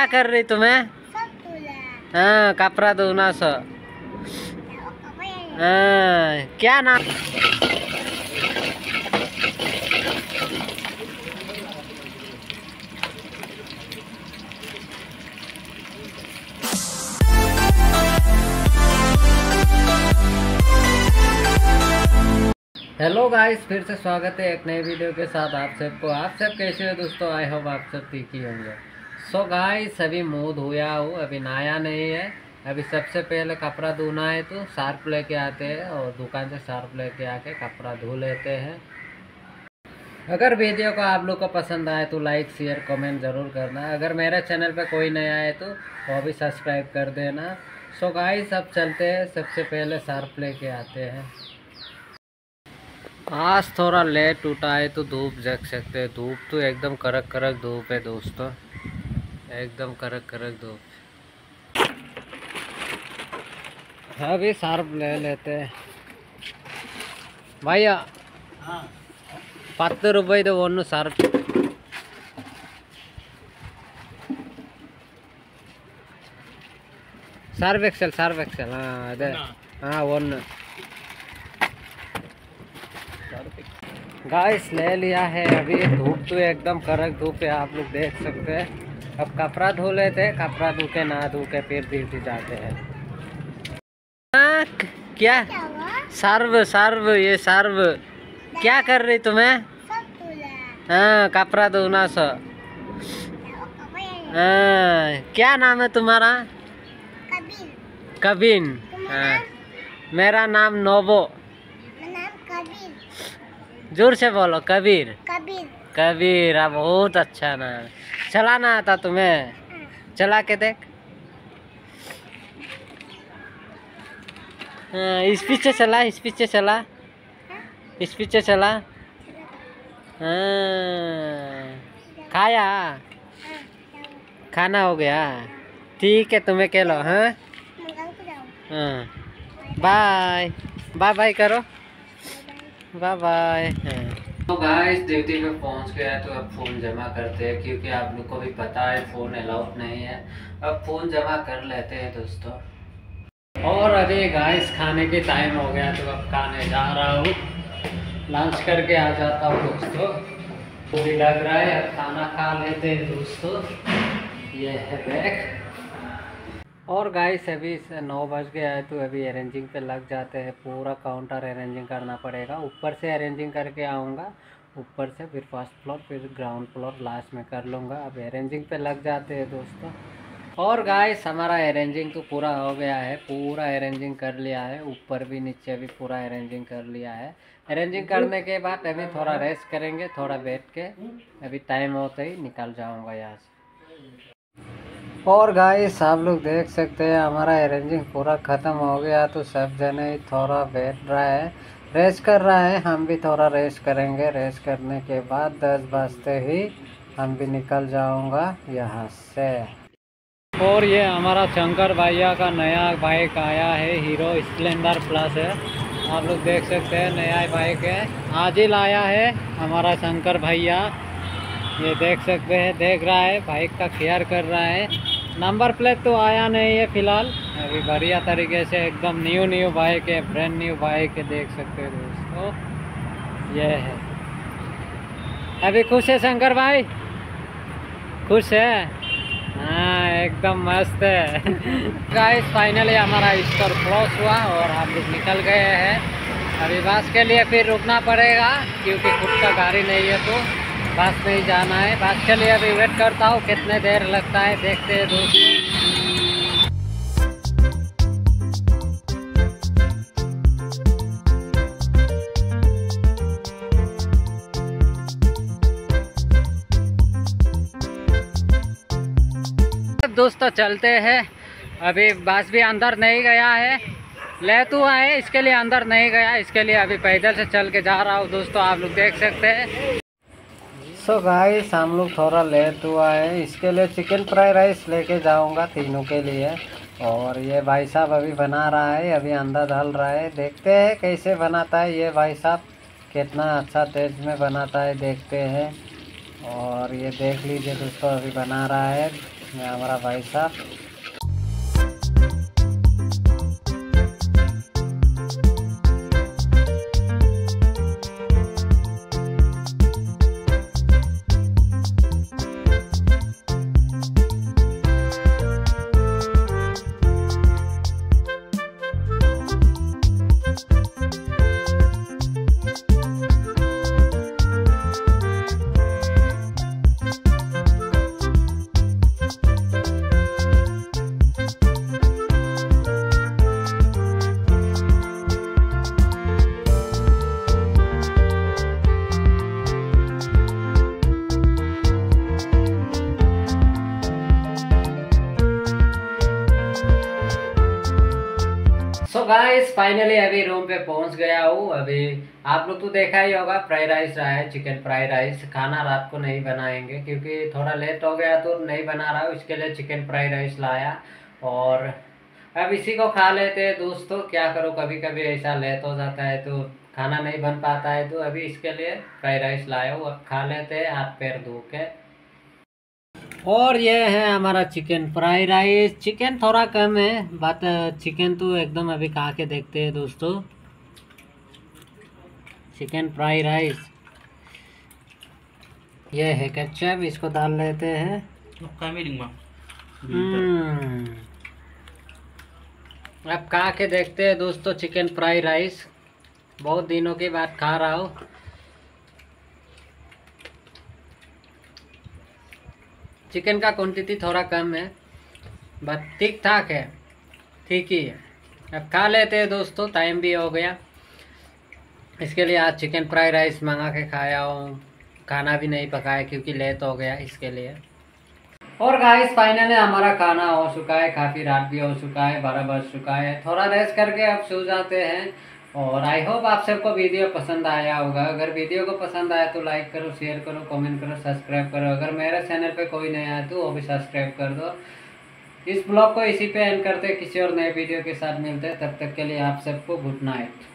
क्या कर रही तुम्हें? हाँ, कपड़ा धोना सो। हाँ, क्या नाम? हेलो गाइस, फिर से स्वागत है एक नई वीडियो के साथ आप सबको। आप सब कैसे हो दोस्तों? आई होप आप सब ठीक ही होंगे। सो गाइस, अभी मुँह धोया हूँ, अभी नहाया नहीं है। अभी सबसे पहले कपड़ा धोना है तो सर्फ लेके आते हैं और दुकान से सर्फ लेके आके कपड़ा धो लेते हैं। अगर वीडियो को आप लोग को पसंद आए तो लाइक शेयर कमेंट ज़रूर करना। अगर मेरे चैनल पे कोई नया है तो वो भी सब्सक्राइब कर देना। सो गाइस, अब चलते हैं, सबसे पहले सर्फ लेके आते हैं। आज थोड़ा लेट उठा है तो धूप देख सकते हैं। धूप तो एकदम कड़क कड़क धूप है दोस्तों, एकदम कड़क कड़क धूप। अभी सर्फ ले लेते हैं भैया। 10 ರೂಪಾಯಿದು ಒಂದು ಸರ್ಫ್। सर्फ एक्सेल हाँ अदे हाँ ಒಂದು गाइस ले लिया है। अभी धूप तो एकदम कड़क धूप है, आप लोग देख सकते हैं। अब कपड़ा धो लेते हैं, कपड़ा धो के नहा धो के फिर ड्यूटी जाते हैं। क्या सर्व सर्व ये सर्व क्या कर रही तुम्हें? हाँ, कपड़ा धोना सो। हाँ, क्या नाम है तुम्हारा? कबिन। हाँ, मेरा नाम नोबो। जोर से बोलो, कबीर। कबीर, बहुत अच्छा नाम। चलाना आता तुम्हें? चला के देख। हाँ, इस पीछे चला, इस पीछे चला, इस पीछे चला। हाँ, खाया? खाना हो गया? ठीक है, तुम्हें क्या लो। हाँ हाँ, बाय बाय बाय करो, बाय बाय। तो गाइस, ड्यूटी पे पहुंच गया तो अब फ़ोन जमा करते हैं, क्योंकि आप लोग को भी पता है फ़ोन अलाउड नहीं है। अब फ़ोन जमा कर लेते हैं दोस्तों। और अभी गाइस खाने के टाइम हो गया तो अब खाने जा रहा हूँ। लंच करके आ जाता हूँ दोस्तों। पूरी लग रहा है, अब खाना खा लेते हैं दोस्तों। ये है बैग। और गाइस, अभी 9 बज गया है तो अभी अरेंजिंग पे लग जाते हैं। पूरा काउंटर अरेंजिंग करना पड़ेगा। ऊपर से अरेंजिंग करके आऊँगा, ऊपर से फिर फर्स्ट फ्लोर, फिर ग्राउंड फ्लोर लास्ट में कर लूँगा। अब अरेंजिंग पे लग जाते हैं दोस्तों। और गाइस, हमारा अरेंजिंग तो पूरा हो गया है, पूरा अरेंजिंग कर लिया है। ऊपर भी नीचे भी पूरा अरेंजिंग कर लिया है। अरेंजिंग करने के बाद अभी थोड़ा रेस्ट करेंगे, थोड़ा बैठ के। अभी टाइम होते ही निकल जाऊँगा यहाँ से। और गाइस, आप लोग देख सकते हैं हमारा अरेंजिंग पूरा ख़त्म हो गया तो सब जने थोड़ा बैठ रहा है, रेस्ट कर रहा है। हम भी थोड़ा रेस्ट करेंगे। रेस्ट करने के बाद 10 बजते ही हम भी निकल जाऊंगा यहाँ से। और ये हमारा शंकर भैया का नया बाइक आया है, हीरो स्प्लेंडर प्लस है। आप लोग देख सकते हैं, नया बाइक है, आज ही लाया है हमारा शंकर भैया। ये देख सकते हैं, देख रहा है, बाइक का केयर कर रहा है। नंबर प्लेट तो आया नहीं है फिलहाल। अभी बढ़िया तरीके से एकदम न्यू बाइक है, ब्रांड न्यू बाइक है, देख सकते हैं दोस्तों। ये है। अभी खुश है शंकर भाई? खुश है? हाँ, एकदम मस्त है। गाइस, फाइनली हमारा स्टोर क्लोज हुआ और हम लोग निकल गए हैं। अभी बस के लिए फिर रुकना पड़ेगा, क्योंकि खुद का गाड़ी नहीं है तो बस नहीं जाना है। बस के लिए अभी वेट करता हूँ, कितने देर लगता है देखते हैं दोस्तों। दोस्तों चलते हैं। अभी बस भी अंदर नहीं गया है, ले तो आए, इसके लिए अंदर नहीं गया, इसके लिए अभी पैदल से चल के जा रहा हूँ दोस्तों। आप लोग देख सकते हैं। सो गाइस, हम लोग थोड़ा लेट हुआ है, इसके लिए चिकन फ्राई राइस लेके जाऊंगा तीनों के लिए। और ये भाई साहब अभी बना रहा है, अभी अंदर डाल रहा है। देखते हैं कैसे बनाता है ये भाई साहब, कितना अच्छा टेस्ट में बनाता है, देखते हैं। और ये देख लीजिए दोस्तों, अभी बना रहा है। हमारा भाई साहब। सो गाइस फाइनली अभी रूम पे पहुंच गया हूँ। अभी आप लोग तो देखा ही होगा, फ्राइड राइस रहा है, चिकन फ्राइड राइस। खाना रात को नहीं बनाएंगे क्योंकि थोड़ा लेट हो गया तो नहीं बना रहा हूँ, इसके लिए चिकन फ्राइड राइस लाया। और अब इसी को खा लेते हैं दोस्तों। क्या करो, कभी कभी ऐसा लेट हो जाता है तो खाना नहीं बन पाता है, तो अभी इसके लिए फ्राइड राइस लाया हूँ। अब खा लेते हैं हाथ पैर धो के। और ये है हमारा चिकन फ्राई राइस। चिकन थोड़ा कम है बट चिकन तो एकदम अभी खा के देखते हैं दोस्तों। Chicken fry rice. ये है केचप, इसको डाल लेते हैं। अब खा के देखते हैं दोस्तों चिकन फ्राई राइस। बहुत दिनों के बाद खा रहा हूँ। चिकन का क्वांटिटी थोड़ा कम है बट ठीक ठाक है, ठीक ही है। अब खा लेते हैं दोस्तों, टाइम भी हो गया। इसके लिए आज चिकन फ्राई राइस मंगा के खाया हूँ। खाना भी नहीं पकाया क्योंकि लेट हो गया इसके लिए। और गाइस फाइनली हमारा खाना हो चुका है, काफ़ी रात भी हो चुका है, 12 बज चुका है। थोड़ा रेस्ट करके अब सो जाते हैं। और आई होप आप सबको वीडियो पसंद आया होगा। अगर वीडियो को पसंद आया तो लाइक करो, शेयर करो, कमेंट करो, सब्सक्राइब करो। अगर मेरे चैनल पे कोई नहीं आया तो वो भी सब्सक्राइब कर दो। इस ब्लॉग को इसी पे एंड करते, किसी और नए वीडियो के साथ मिलते हैं। तब तक के लिए आप सबको गुड नाइट।